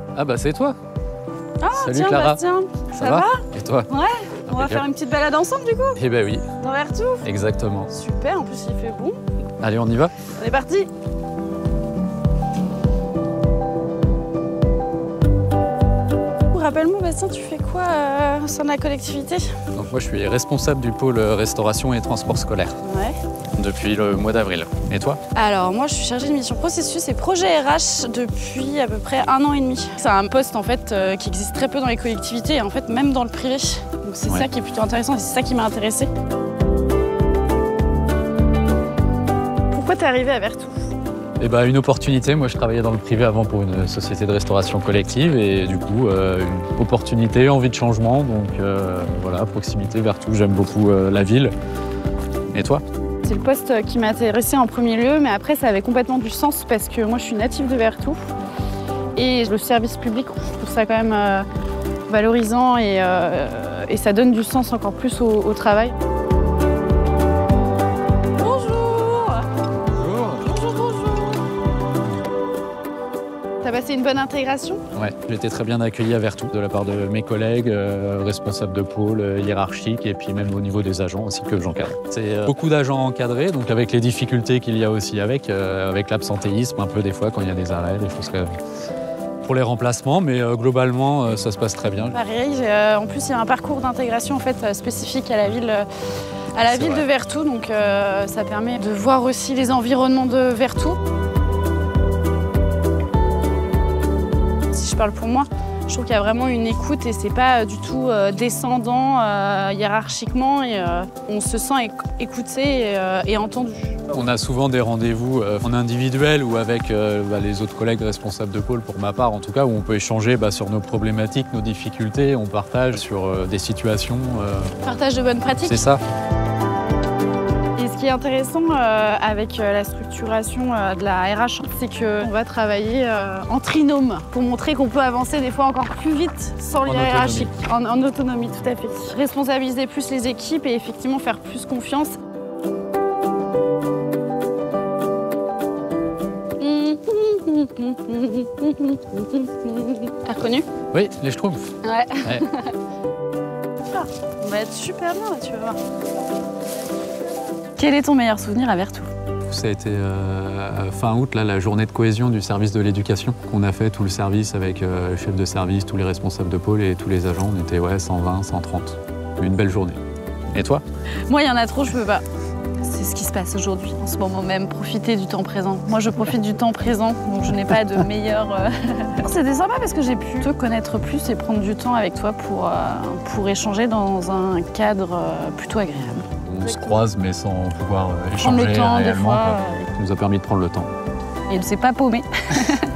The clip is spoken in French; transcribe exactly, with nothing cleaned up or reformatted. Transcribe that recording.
Ah bah c'est toi. Ah Salut tiens, Clara. Bastien, ça, Ça va, va Et toi? Ouais, on va faire une petite balade ensemble du coup. Eh ben oui, Dans Vertou. exactement. Super, en plus il fait bon. Allez, on y va? On est parti. Rappelle-moi Bastien, tu fais quoi euh, au sein de la collectivité? Donc moi je suis responsable du pôle restauration et transport scolaire Ouais. depuis le mois d'avril. Et toi? Alors moi je suis chargée de mission processus et projet R H depuis à peu près un an et demi. C'est un poste en fait euh, qui existe très peu dans les collectivités et en fait même dans le privé. Donc c'est Ouais. ça qui est plutôt intéressant et c'est ça qui m'a intéressée. Pourquoi t'es arrivée à Vertou? Eh ben, une opportunité, moi je travaillais dans le privé avant pour une société de restauration collective et du coup euh, une opportunité, envie de changement, donc euh, voilà, proximité, Vertou, j'aime beaucoup euh, la ville. Et toi? C'est le poste qui m'a intéressée en premier lieu, mais après ça avait complètement du sens parce que moi je suis native de Vertou et le service public, je trouve ça quand même euh, valorisant et, euh, et ça donne du sens encore plus au, au travail. T'as passé une bonne intégration? Ouais, j'ai été très bien accueilli à Vertou de la part de mes collègues, euh, responsables de pôle, euh, hiérarchiques et puis même au niveau des agents aussi que j'encadre. C'est euh, beaucoup d'agents encadrés, donc avec les difficultés qu'il y a aussi avec, euh, avec l'absentéisme un peu des fois quand il y a des arrêts, des choses que... pour les remplacements, mais euh, globalement euh, ça se passe très bien. Pareil, euh, en plus il y a un parcours d'intégration en fait euh, spécifique à la ville, euh, à la ville de Vertou, donc euh, ça permet de voir aussi les environnements de Vertou. Si je parle pour moi, je trouve qu'il y a vraiment une écoute et c'est pas du tout euh, descendant euh, hiérarchiquement et euh, on se sent éc écouté et, euh, et entendu. On a souvent des rendez-vous euh, en individuel ou avec euh, bah, les autres collègues responsables de pôle, pour ma part en tout cas, où on peut échanger bah, sur nos problématiques, nos difficultés, on partage sur euh, des situations. Euh... Partage de bonnes pratiques. C'est ça. Et ce qui est intéressant euh, avec euh, la structuration euh, de la R H, c'est qu'on va travailler euh, en trinôme pour montrer qu'on peut avancer des fois encore plus vite sans lien hiérarchique, en, en autonomie, tout à fait. Responsabiliser plus les équipes et effectivement faire plus confiance. T'as reconnu? Oui, les Schtroumpfs. Ouais. Ouais. Ah, on va être super bien là, tu vas voir. Quel est ton meilleur souvenir à Vertou? Ça a été euh, fin août, là, la journée de cohésion du service de l'éducation qu'on a fait, tout le service avec euh, le chef de service, tous les responsables de pôle et tous les agents. On était ouais, cent vingt, cent trente. Une belle journée. Et toi? Moi, il y en a trop, je peux pas. C'est ce qui se passe aujourd'hui, en ce moment même. Profiter du temps présent. Moi, je profite du temps présent, donc je n'ai pas de meilleur... Euh... C'était sympa parce que j'ai pu te connaître plus et prendre du temps avec toi pour, euh, pour échanger dans un cadre euh, plutôt agréable. On se croise, mais sans pouvoir euh, Prendre échanger le temps, des réellement. fois. Quoi. Ça nous a permis de prendre le temps. Et elle ne s'est pas paumée.